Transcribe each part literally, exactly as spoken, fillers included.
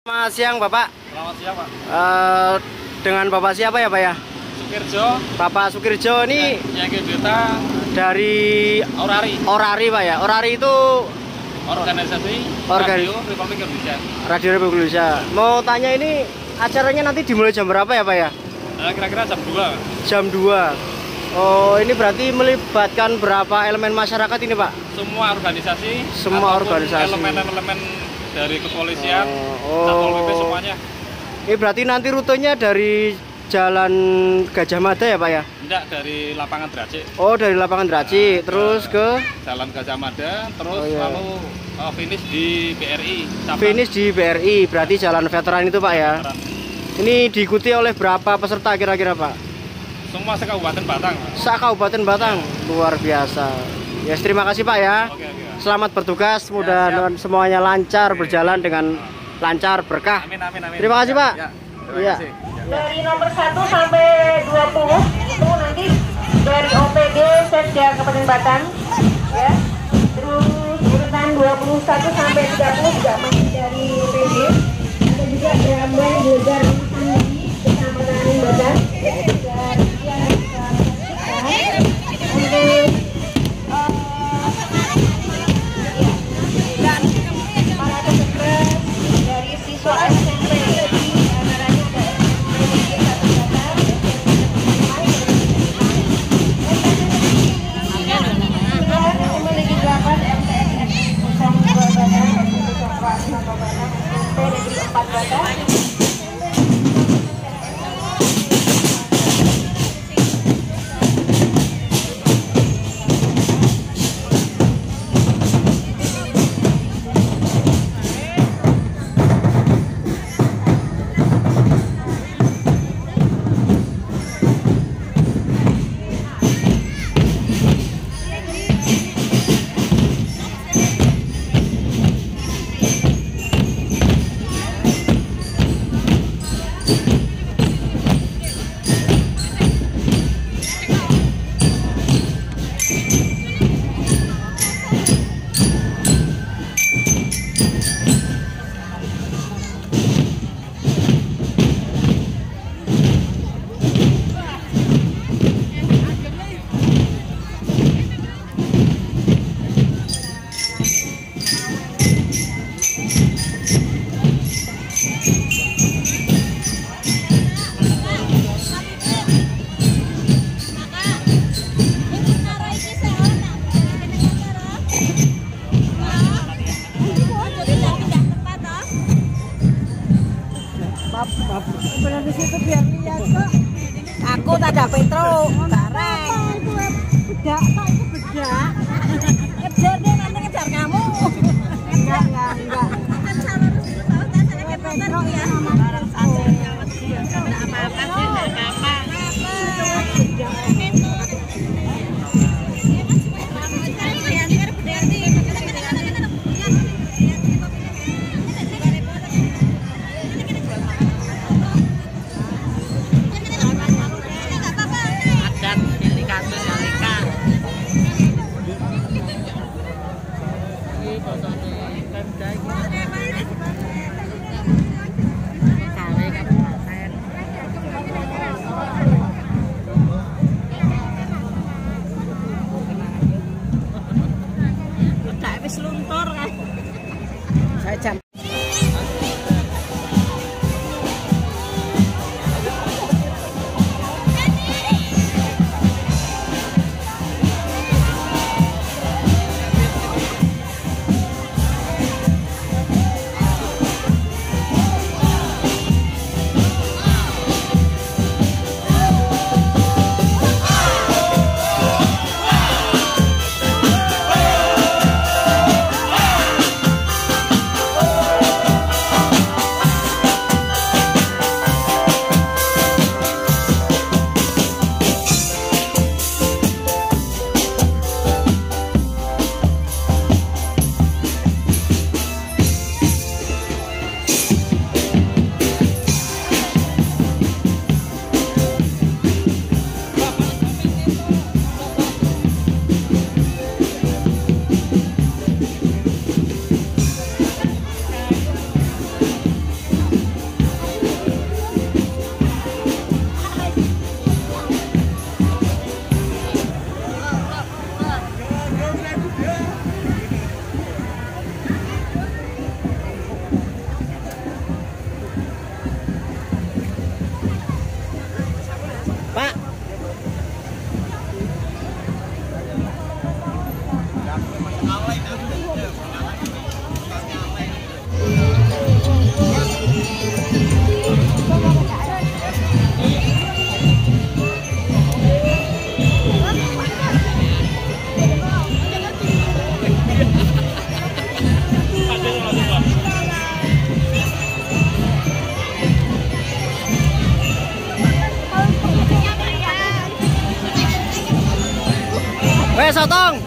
Selamat siang Bapak. Selamat siang Pak. Uh, dengan Bapak siapa ya Pak ya? Sukirjo. Bapak Sukirjo ini yang kita dari Orari. Orari Pak ya. Orari itu organisasi Organ... Radio Republik Indonesia. Radio Republik Indonesia. Mau tanya ini acaranya nanti dimulai jam berapa ya Pak ya? Kira-kira jam dua. Jam dua. Oh, ini berarti melibatkan berapa elemen masyarakat ini Pak? Semua organisasi. Semua organisasi. Elemen-elemen dari kepolisian, oh, Satpol P P oh. semuanya. Ini berarti nanti rutenya dari Jalan Gajah Mada ya Pak ya? Tidak, dari lapangan Draci. Oh, dari lapangan Draci, nah, terus ke Jalan Gajah Mada, terus oh, iya. lalu uh, finish di B R I. Cabang. Finish di B R I, berarti Jalan Veteran itu Pak ya? Veteran. Ini diikuti oleh berapa peserta kira-kira Pak? Semua se-Kabupaten Batang. Se-Kabupaten Batang, luar biasa. Ya, yes, terima kasih Pak ya. Oke, oke. Selamat bertugas, mudah ya, semuanya lancar, oke, berjalan dengan lancar, berkah. Amin, amin, amin. Terima kasih Pak. Ya, terima ya. kasih. Dari nomor satu sampai dua puluh itu nanti dari O P D Setja Kabupaten Batang ya. Terus urutan dua puluh satu sampai tiga puluh juga masih dari O P D. Ada juga gambar Gelegar Sandi Kecamatan Batang. Dan yang kita untuk para peserta dari siswa S M P aku tak ada Petro, bareng. Bedak, Pak, itu bedak. Kejar deh, nanti ngejar kamu. Enggak, enggak, enggak. Kan calon tahu tak saya kayak Petro ya. Bareng sate. Enggak apa-apa sih, enggak apa-apa. Ini Eh, sotong.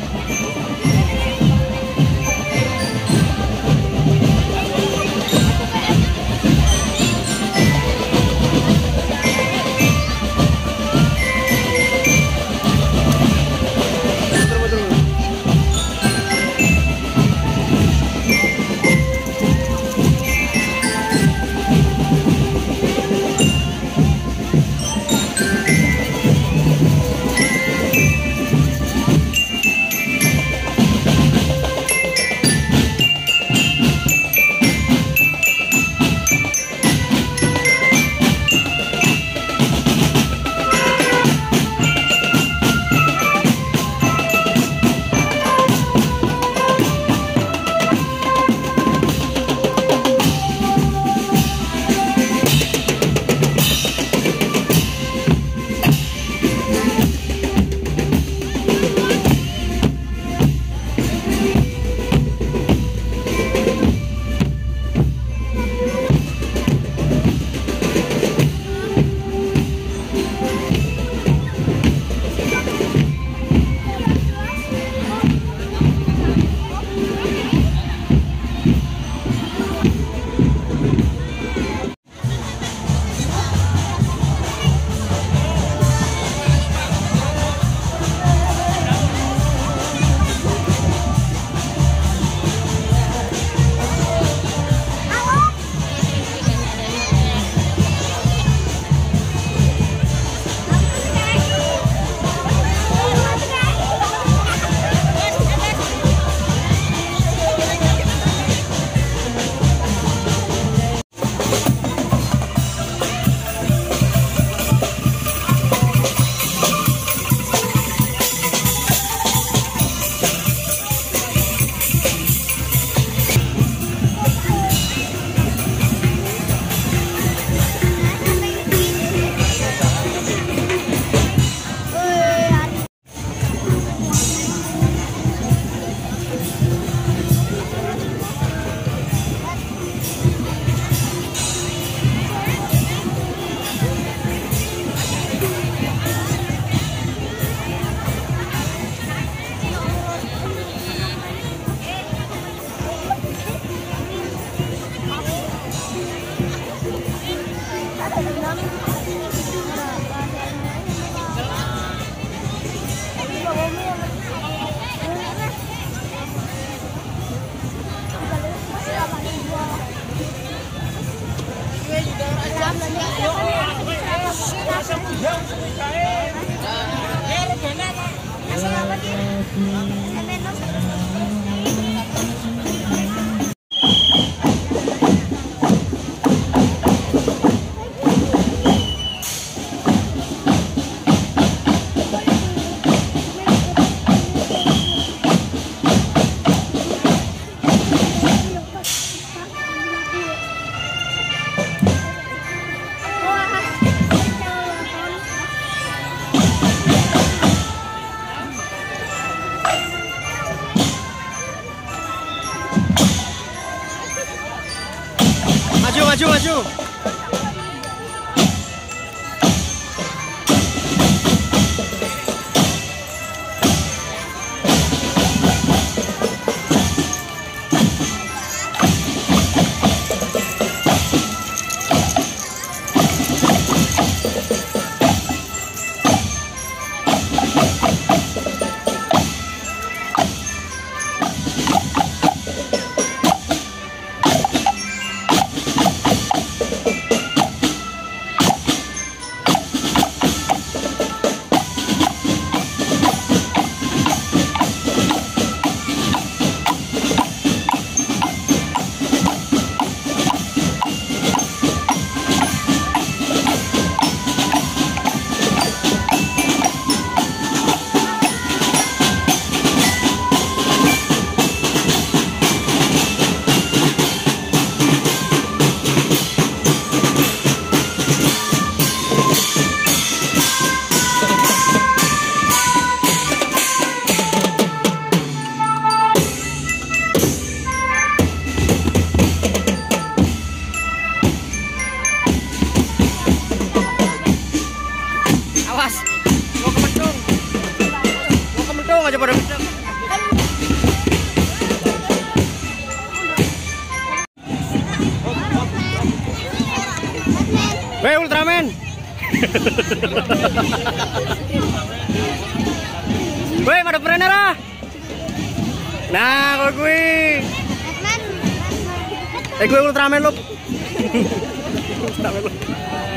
Maju, maju. Weh Ultraman. Weh pada perenner ah. Nah, kalau gue. Eh gue Ultraman lu. Ultraman lu.